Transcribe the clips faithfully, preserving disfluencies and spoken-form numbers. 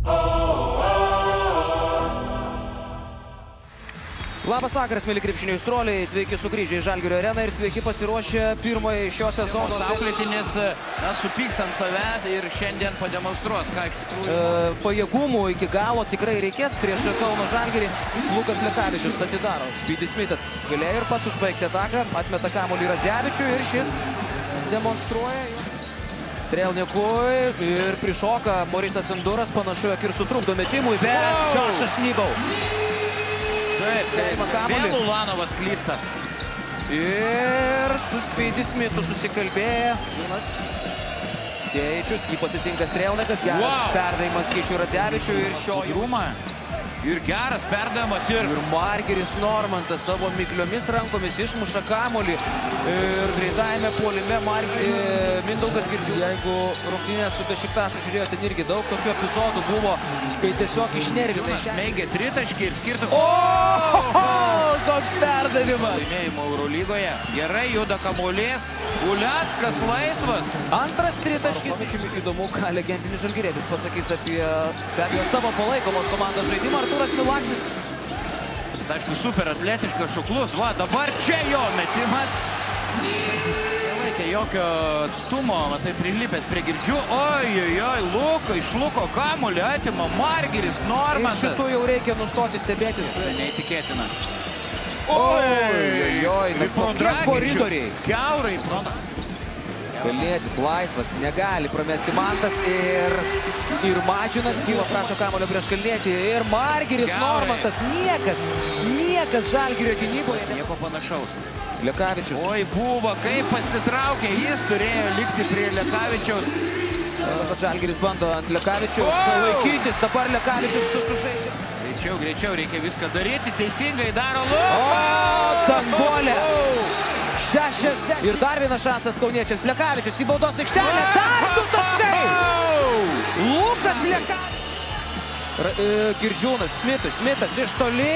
Labas vakaras, mėly krepšinio aistruoliai, sveiki sugrįžę į Žalgirio areną ir sveiki pasiruošę pirmąjį šio sezono. Auklėtinis supyks ant savęs ir šiandien pademonstruos, ką iš tikrųjų. E, pajėgumų iki galo tikrai reikės prieš Kauno Žalgirį. Lukas Lekavičius atidaro. Speedy Smithas galėjo ir pats užbaigti ataką, atmeta kamuolį Radzevičiui ir šis demonstruoja. Strelnikui ir prišoka Morisas Induras, panašu, jog ir sutrukdo metimui, bet Džošas Nybau. Taip, taip, vėl Ulanovas klysta. Ir su Speedy Smithu susikalbėjo. Žymas. Teičius, jį pasitinka Strelnikas, geras wow. perdavimas Kyčiui Radzevičiui ir šio Rūma. Ir geras perdavimas ir... Ir Margiris Normantas savo mikliomis rankomis išmuša kamuolį. Ir greitajame puolime Margi... Mindaugas Girdžiūnas. Jeigu rungtynės su Bešiktašu žiūrėjo, ten irgi daug tokių epizodų buvo, kai tiesiog išnervina. Smeigia tritaškį ir skirtų... O, toks perdavimas. Laimėjimo Eurolygoje. Gerai juda kamuolės. Uleckas laisvas. Antras tritaškis. Įdomu, ką legendinis žalgirietis pasakys apie, apie savo palaikomos komandos žaidimą. Artūras Milaknis. Aišku, super atletiškas, šuklus. Va, dabar čia jo metimas. Nelaikė jokio atstumo, va, tai prilipęs prie Girdžių. Oi, oi, oi, Luka, iš Luko kamuolį atima Margiris Normantas. Ir šitų jau reikia nustoti stebėtis. Neįtikėtina. Oi, oi, oi, kokie koridoriai. Kiaurai. Kalnietis laisvas, negali pramesti Mantas ir, ir Mažinas kyla, prašo kamuolio prieš Kalnietį ir Margiris Normantas, niekas, niekas Žalgirio gynyboje. Nieko panašaus. Lekavičius. Oi, buvo, kaip pasitraukė, jis turėjo likti prie Lekavičiaus. Žalgiris bando ant Lekavičiaus laikytis, dabar Lekavičius sužaidžia. Greičiau, greičiau, reikia viską daryti, teisingai daro Luka. O, Tanguolė. šešiasdešimt. Ir dar vienas šansas kauniečiams. Lekavičius į baudos aikštelę. Dar du taškai. Lukas Lekavičius. Girdžiūnas, Smithus, Smithas iš toli.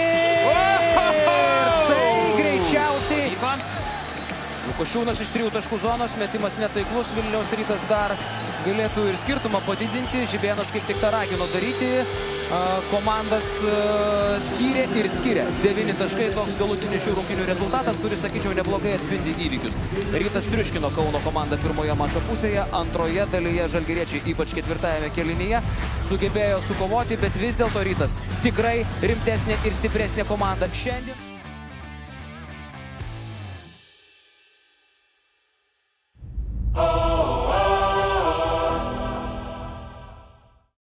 Ir tai greičiausiai. Lukošiūnas iš trijų taškų zonos. Metimas netaiklus. Vilniaus Rytas dar galėtų ir skirtumą padidinti. Žibėnas kaip tik tą ragino daryti. Komandas skyrė ir skiria. Devyni taškai, toks galutinis šių rungtynių rezultatas, kuris, sakyčiau, neblogai atspindi įvykius. Rytas triuškino Kauno komandą pirmoje mačo pusėje, antroje dalyje žalgiriečiai, ypač ketvirtajame kėlinyje, sugebėjo sukovoti, bet vis dėlto Rytas tikrai rimtesnė ir stipresnė komanda šiandien.